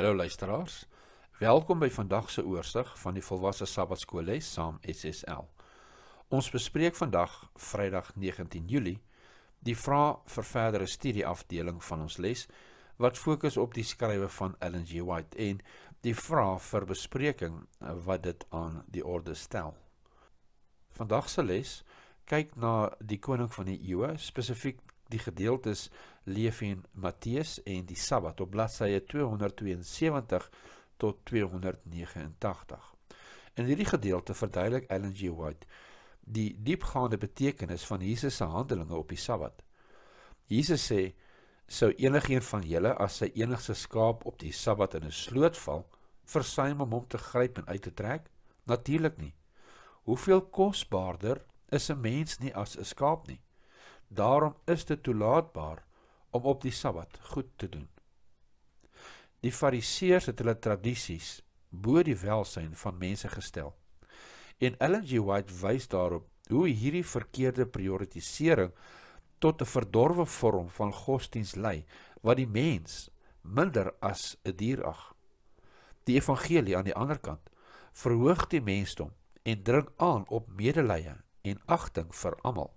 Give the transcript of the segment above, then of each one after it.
Hallo luisteraars, welkom by vandag se oorsig van die volwasse Sabbatskoolles saam SSL. Ons bespreek vandag, Vrydag 19 Julie, die vrae vir verdere studie afdeling van ons les, wat fokus op die skrywe van Ellen G. White en die vrae vir bespreking wat dit aan die orde stel. Vandag se les kyk na die koning van die eeue, spesifiek die gedeeltes Leef en Matteus en die Sabbat op bladsye 272 tot 289. In hierdie gedeelte verduidelik Ellen G. White die diepgaande betekenis van Jesus se handelinge op die Sabbat. Jesus sê, sou enigeen van julle as sy enigste skaap op die Sabbat in 'n sloot val, versuim om hom te gryp en uit te trek? Natuurlik nie. Hoeveel kosbaarder is 'n mens nie as 'n skaap nie? Daarom is dit toelaatbaar om op die Sabbat goed te doen. Die Fariseërs het hulle tradisies bo die welsyn van mense gestel. En Ellen G. White wys daarop hoe hierdie verkeerde prioritisering tot 'n verdorwe vorm van godsdiens lei, wat die mens minder as 'n dier ag. Die evangelie aan die ander kant verhoog die mensdom en dring aan op medelee en agting vir almal.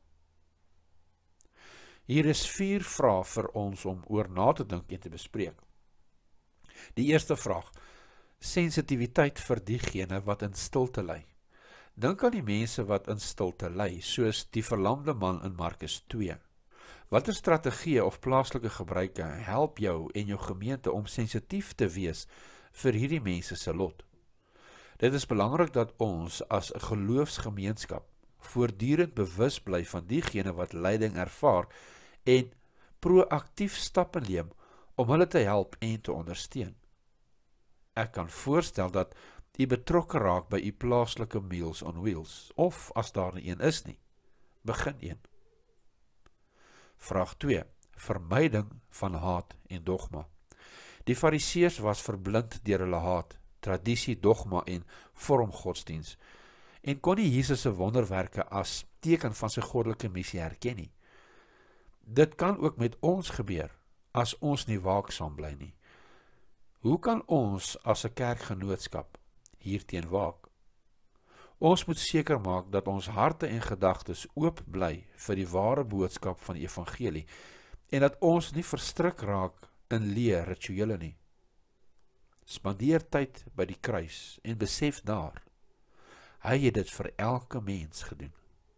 Hier is 4 vrae vir ons om oor na te dink en te bespreek. Die eerste vraag, sensitiwiteit vir diegene wat in stilte ly. Dink aan die mense wat in stilte ly, soos die verlamde man in Markus 2. Watter strategieë of plaaslike gebruike help jou en jou gemeente om sensitief te wees vir hierdie mense se lot? Dit is belangrik dat ons as 'n geloofsgemeenskap voortdurend bewus bly van diegene wat lyding ervaar en proaktief stappe neem om hulle te help en te ondersteun. Ek kan voorstel dat u betrokke raak by u plaaslike Meals on Wheels, of as daar nie een is nie, begin een. Vraag 2. Vermyding van haat en dogma. Die Fariseërs was verblind deur hulle haat, tradisie, dogma en vormgodsdiens, en kon nie Jesus se wonderwerke as teken van sy goddelike missie herken nie. Dit kan ook met ons gebeur, as ons nie waaksaam bly nie. Hoe kan ons as 'n kerkgenootskap hierteen waak? Ons moet seker maak dat ons harte en gedagtes oop bly vir die ware boodskap van die evangelie, en dat ons nie verstrik raak in leë rituele nie. Spandeer tyd by die kruis en besef daar, hy het dit vir elke mens gedoen.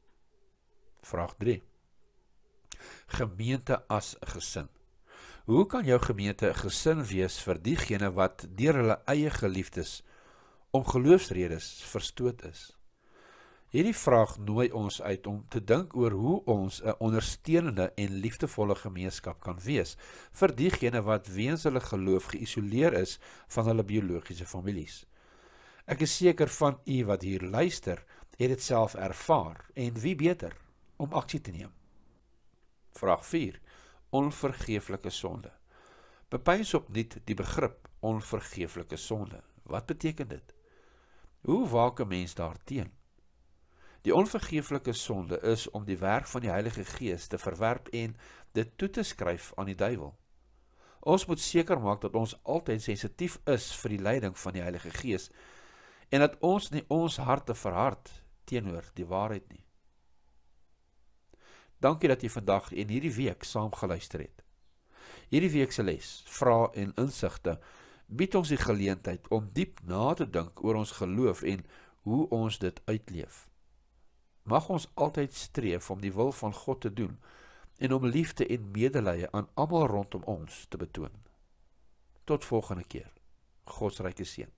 Vraag 3. Gemeente as 'n gesin. Hoe kan jou gemeente 'n gesin wees vir diegene wat deur hulle eie geliefdes om geloofsredes verstoot is? Hierdie vraag nooi ons uit om te dink oor hoe ons 'n ondersteunende en liefdevolle gemeenskap kan wees vir diegene wat weens hulle geloof geïsoleer is van hulle biologiese families. Ek is seker van u wat hier luister, het dit self ervaar, en wie beter om aksie te neem. Vraag 4. Onvergeeflike sonde. Bepeins opnuut die begrip onvergeeflike sonde. Wat beteken dit? Hoe waak 'n mens daarteen? Die onvergeeflike sonde is om die werk van die Heilige Gees te verwerp en dit toe te skryf aan die duiwel. Ons moet seker maak dat ons altyd sensitief is vir die leiding van die Heilige Gees en dat ons nie ons harte verhard teenoor die waarheid nie. Dankie dat jy vandag en hierdie week saam geluister het. Hierdie week se les, vrae en insigte bied ons die geleentheid om diep na te dink oor ons geloof en hoe ons dit uitleef. Mag ons altyd streef om die wil van God te doen en om liefde en medelee aan almal rondom ons te betoon. Tot volgende keer. God se ryke seën.